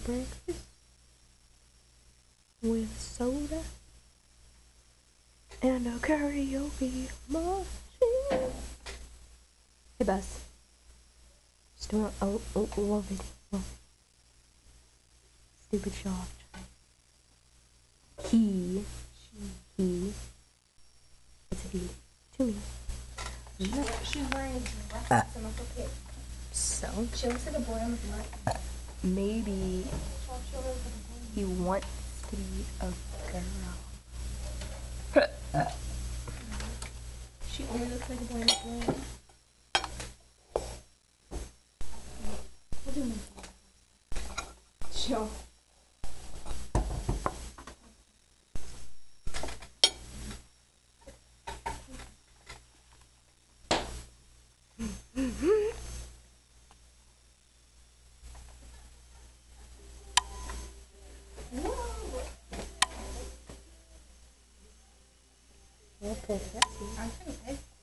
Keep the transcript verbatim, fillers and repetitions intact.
breakfast with soda and a karaoke machine. Hey, Buzz. Just doing a, a, a little video. Well, stupid shot. He. He. It's a he. To me. She's, she's wearing a dress. Uh. And look okay. So. She looks like a boy on the block. Maybe he wants to be a girl. She only looks like a boy on the block. What do you mean? Sure. Okay, that's it. I think